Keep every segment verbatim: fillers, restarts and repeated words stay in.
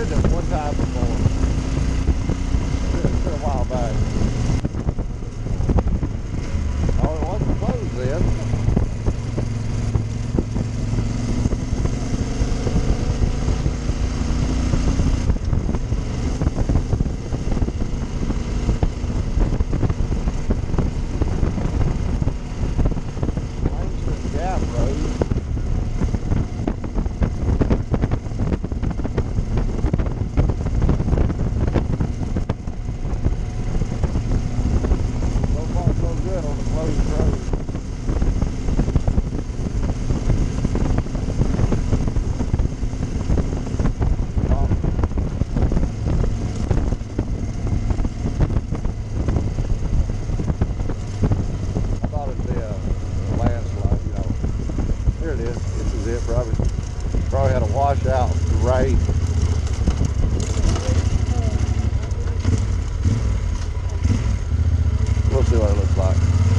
heard them one time before. It's been a while back. Oh, it wasn't closed then. Langston Gap Road. Probably had a washout rain. We'll see what it looks like.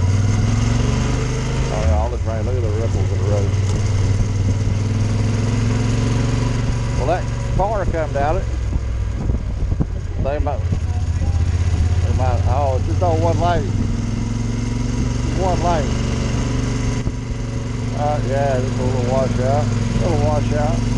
Oh yeah, all this rain. Look at the ripples of the road. Well, that car come down it. They might, they might, oh, it's just on one lane. One lane. Uh, yeah, just a little washout. A little washout.